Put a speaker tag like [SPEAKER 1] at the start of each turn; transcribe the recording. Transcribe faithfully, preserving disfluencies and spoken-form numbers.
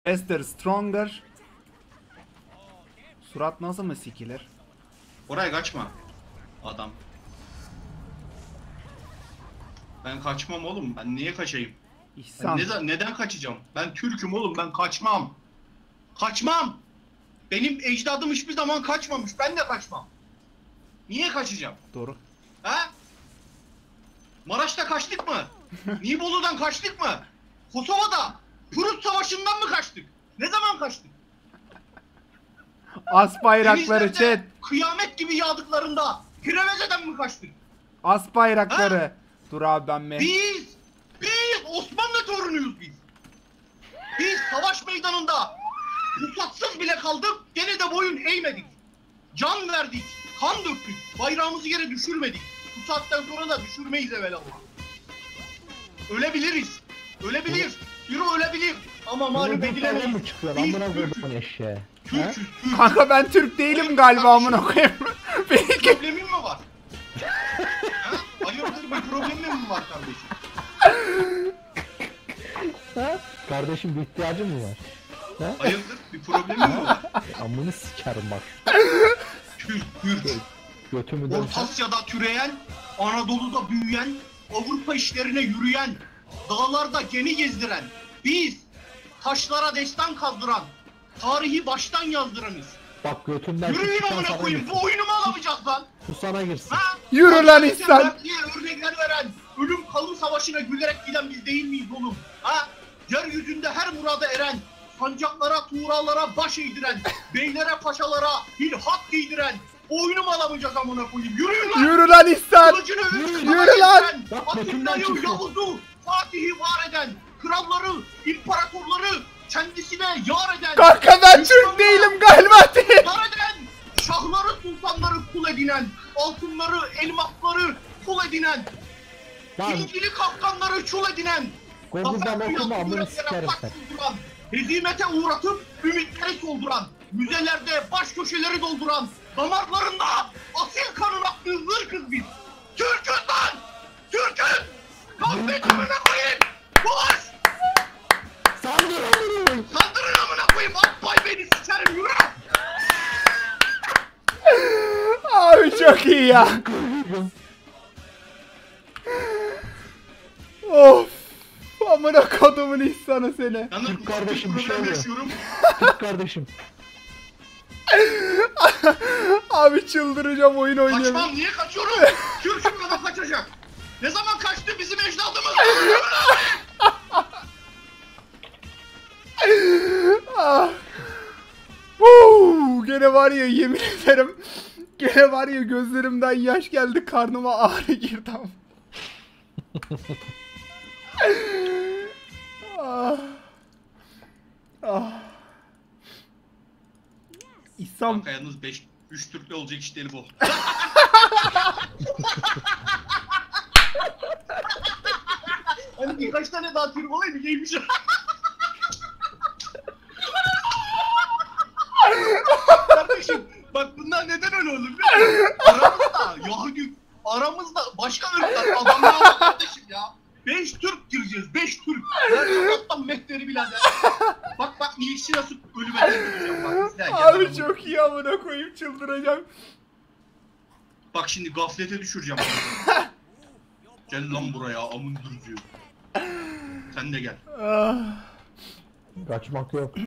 [SPEAKER 1] Faster, stronger. Surat nasıl mı sikilir?
[SPEAKER 2] Oraya kaçma. Adam. Ben kaçmam oğlum. Ben niye kaçayım? Ben
[SPEAKER 1] İhsan.
[SPEAKER 2] neden, neden kaçacağım? Ben Türk'üm oğlum. Ben kaçmam. Kaçmam. Benim ecdadım hiçbir zaman kaçmamış. Ben de kaçmam. Niye kaçacağım?
[SPEAKER 1] Doğru.
[SPEAKER 2] Ha? Maraş'ta kaçtık mı? Nibolu'dan kaçtık mı? Kosova'da Prut Savaşı'ndan mı kaçtık? Ne zaman kaçtık?
[SPEAKER 1] As bayrakları
[SPEAKER 2] Denizlerde
[SPEAKER 1] chat.
[SPEAKER 2] kıyamet gibi yağdıklarında Preveze'den mi kaçtık?
[SPEAKER 1] As bayrakları. Dur abi ben mi?
[SPEAKER 2] Biz, biz Osmanlı torunuyuz biz. Biz savaş meydanında ruhsatsız bile kaldık, gene de boyun eğmedik. Can verdik, kan döktük, bayrağımızı yere düşürmedik. Bu saatten sonra da düşürmeyiz evelallah. Ölebiliriz, ölebilir, biri ölebilir ama mağlup edilemeyiz.
[SPEAKER 3] mı çıkıyor? Amına koyduğum eşeğe.
[SPEAKER 2] Türk'üz, Türk.
[SPEAKER 1] Kanka ben Türk değilim galiba amına koyayım. Belki.
[SPEAKER 2] Problemin mi var? Ha? Hayırdır bir problemin mi var kardeşim?
[SPEAKER 3] Ha? Kardeşim bir ihtiyacın mı var? Ha?
[SPEAKER 2] Hayırdır bir problemin mi var?
[SPEAKER 3] Amını sikerim bak.
[SPEAKER 2] Türk, Türk.
[SPEAKER 3] Götümü
[SPEAKER 2] Orta
[SPEAKER 3] dönsen.
[SPEAKER 2] Asya'da türeyen, Anadolu'da büyüyen, Avrupa işlerine yürüyen, dağlarda gemi gezdiren, biz taşlara destan kazdıran, tarihi baştan yazdıranız.
[SPEAKER 3] Bak götümden
[SPEAKER 2] Yürüyün
[SPEAKER 3] çıkan
[SPEAKER 2] amına
[SPEAKER 3] sana
[SPEAKER 2] koyayım,
[SPEAKER 3] girsin.
[SPEAKER 2] bu oyunu mu alamayacağız lan?
[SPEAKER 3] Bu sana girsin.
[SPEAKER 2] Ha?
[SPEAKER 1] Yürü lan
[SPEAKER 2] Hakikaten
[SPEAKER 1] İhsan.
[SPEAKER 2] mertliğe örnekler veren, ölüm kalım savaşına gülerek giden biz değil miyiz oğlum? Ha? Yeryüzünde her murada eren, sancaklara, tuğralara baş eğdiren, beylere, paşalara hilhak giydiren, o oyunu mu alamayacağız amına koyayım? Yürüyün lan!
[SPEAKER 1] Yürü lan İhsan.
[SPEAKER 2] Kılıcını
[SPEAKER 1] Yürü,
[SPEAKER 2] övüp
[SPEAKER 1] yürü lan!
[SPEAKER 3] Bak,
[SPEAKER 2] Atilla'yı,
[SPEAKER 3] götümden çıkıyor.
[SPEAKER 2] Yavuz'u, Fatih'i var eden, kralları, imparatorları kendisine yar eden,
[SPEAKER 1] Kanka ben Türk
[SPEAKER 2] düşmanına
[SPEAKER 1] değilim galiba değil.
[SPEAKER 2] yar eden, şahları, sultanları kul edinen, altınları, elmasları kul edinen,
[SPEAKER 3] Lan
[SPEAKER 2] İncili kaptanları çul edinen,
[SPEAKER 3] Google'dan
[SPEAKER 2] zafer
[SPEAKER 3] okuma
[SPEAKER 2] kıyası
[SPEAKER 3] amını
[SPEAKER 2] yüreklere
[SPEAKER 3] sikerim
[SPEAKER 2] taş
[SPEAKER 3] sen.
[SPEAKER 2] dolduran, hezimete uğratıp ümitleri solduran, müzelerde baş köşeleri dolduran, damarlarında asil kanın aktığı zırkız biz. Türk'üz lan! Türk'üz! Kahve amına koyayım! Koş!
[SPEAKER 3] Saldır amına.
[SPEAKER 2] Saldırın amına koyayım! Akbay beni sikerim yürü!
[SPEAKER 1] Abi çok iyi ya. Of. Amına kodumun İhsan'ı seni.
[SPEAKER 2] Yalnız
[SPEAKER 3] Türk kardeşim, bir şey
[SPEAKER 2] problem
[SPEAKER 3] oluyor.
[SPEAKER 2] yaşıyorum.
[SPEAKER 3] Türk kardeşim.
[SPEAKER 1] Abi çıldıracağım oyun oynayamıyorum.
[SPEAKER 2] Kaçmam niye kaçıyorum? Türk'üm ama kaçacak. Ne zaman kaçtı bizim ecdadımız?
[SPEAKER 1] Ah. Huu, gene var ya yemin ederim. Gene var ya gözlerimden yaş geldi, karnıma ağrı girdi ama. ah. Ah. İhsan
[SPEAKER 2] Kanka yalnız beş üç Türk'le olacak iş değil bu. Hani birkaç tane daha Türk olaydı giymiş. Kardeşim bak bunlar neden öyle olur biliyor musun? Aramızda Yahudi, aramızda başka ırklar adamlar var kardeşim ya. Beş Türk gireceğiz, beş Türk. Ben Allah'tan mehteri birader. Bak bak ilişki nasıl ölüme döndüreceğim bak. Bizden gel
[SPEAKER 1] abi
[SPEAKER 2] bana.
[SPEAKER 1] çok iyi amına koyayım, çıldıracağım.
[SPEAKER 2] Bak şimdi gaflete düşüreceğim. Gel lan buraya amın durucu. Sen de gel.
[SPEAKER 1] Ah.
[SPEAKER 3] Kaçmak yok.